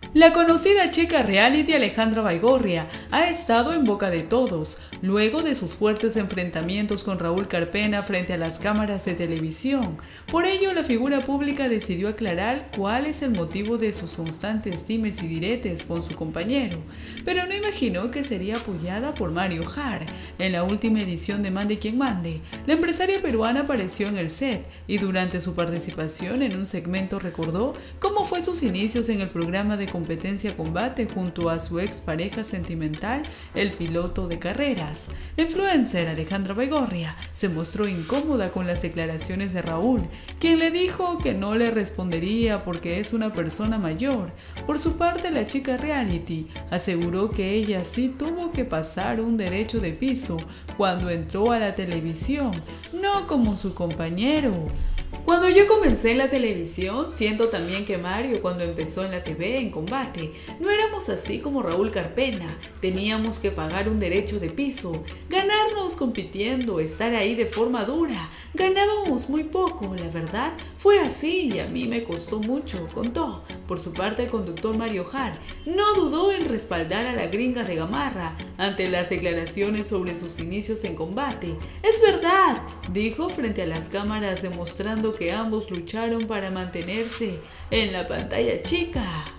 La conocida chica reality Alejandra Baigorria ha estado en boca de todos, luego de sus fuertes enfrentamientos con Raúl Carpena frente a las cámaras de televisión. Por ello, la figura pública decidió aclarar cuál es el motivo de sus constantes dimes y diretes con su compañero, pero no imaginó que sería apoyada por Mario Jar. En la última edición de Mande Quien Mande, la empresaria peruana apareció en el set y durante su participación en un segmento recordó cómo fue sus inicios en el programa de competencia combate junto a su ex pareja sentimental, el piloto de carreras. La influencer Alejandra Baigorria se mostró incómoda con las declaraciones de Raúl, quien le dijo que no le respondería porque es una persona mayor. Por su parte, la chica reality aseguró que ella sí tuvo que pasar un derecho de piso cuando entró a la televisión, no como su compañero. Cuando yo comencé en la televisión, siento también que Mario cuando empezó en la TV en combate, no éramos así como Raúl Carpena, teníamos que pagar un derecho de piso, ganarnos compitiendo, estar ahí de forma dura, ganábamos muy poco, la verdad fue así y a mí me costó mucho, contó. Por su parte, el conductor Mario Jar no dudó en respaldar a la gringa de Gamarra ante las declaraciones sobre sus inicios en combate. Es verdad, dijo frente a las cámaras demostrando que ambos lucharon para mantenerse en la pantalla chica.